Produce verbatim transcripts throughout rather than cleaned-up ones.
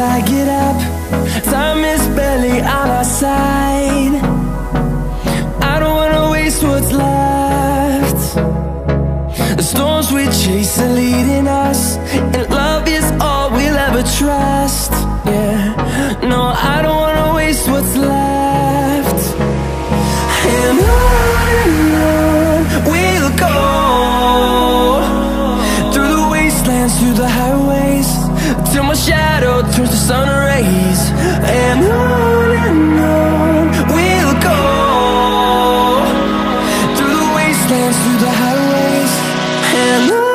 I get up. Time is barely on our side. I don't wanna waste what's left. The storms we chase are leading us, and love is all we'll ever trust. Yeah, no, I don't wanna waste what's left. And on and on we'll go, through the wastelands, through the highways, till my shadow turns to sun rays. And on and on we'll go, through the wastelands, through the highways, and on.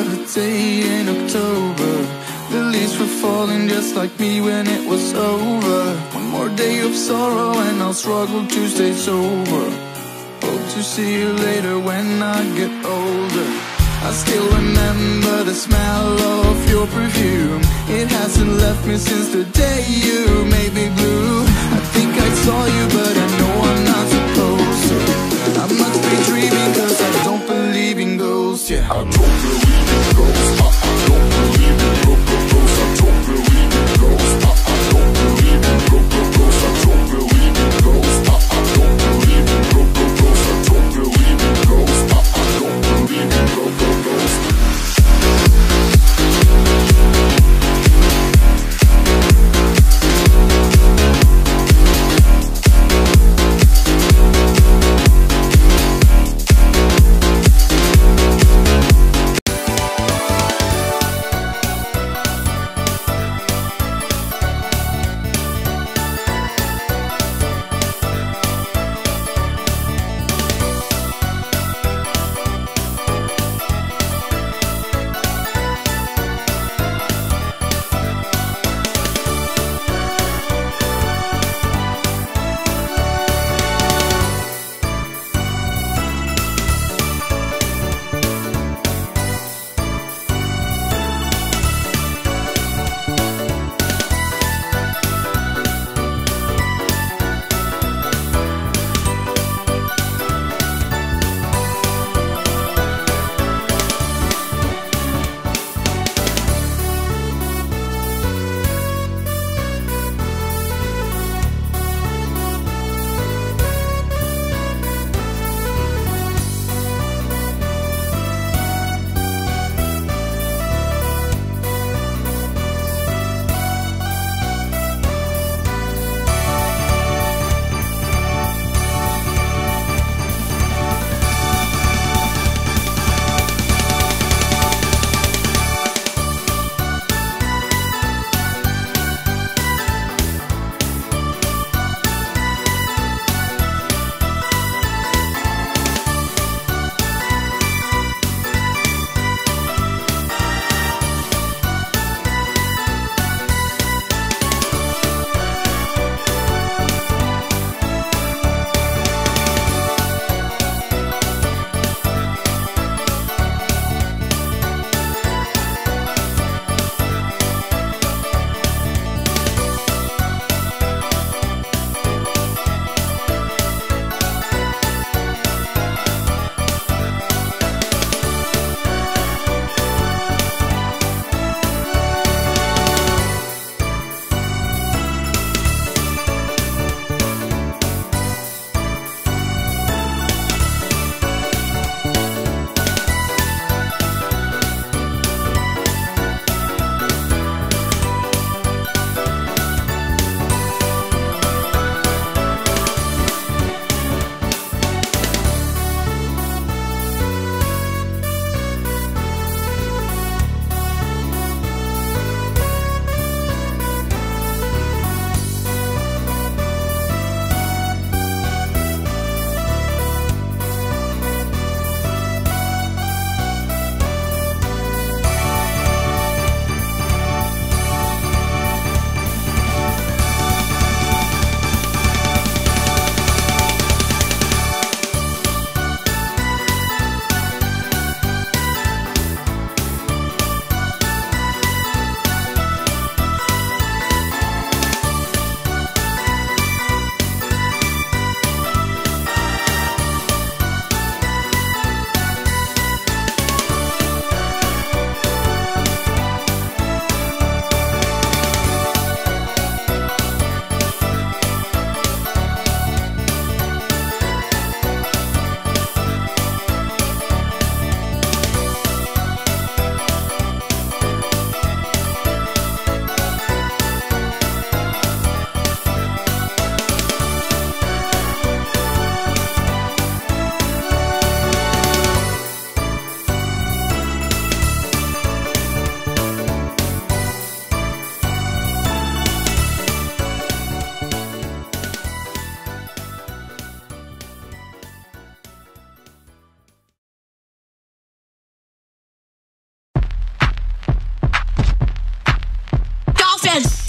day in October. The leaves were falling just like me when it was over. One more day of sorrow and I'll struggle to stay sober. Hope to see you later when I get older. I still remember the smell of your perfume. It hasn't left me since the day you made me blue. I think I saw you but I know I'm not supposed to. I must be dreaming cause I don't believe in ghosts, yeah. I don't believe in ghosts, I, I don't believe in ghosts. I don't believe in ghosts, I, I don't believe in ghosts. I don't believe in ghosts, I, I don't believe in ghosts. I don't believe in ghosts, I, I don't believe in ghosts.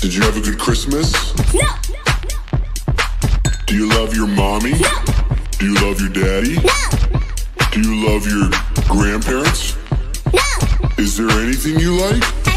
Did you have a good Christmas? No. Do you love your mommy? No. Do you love your daddy? No. Do you love your grandparents? No. Is there anything you like?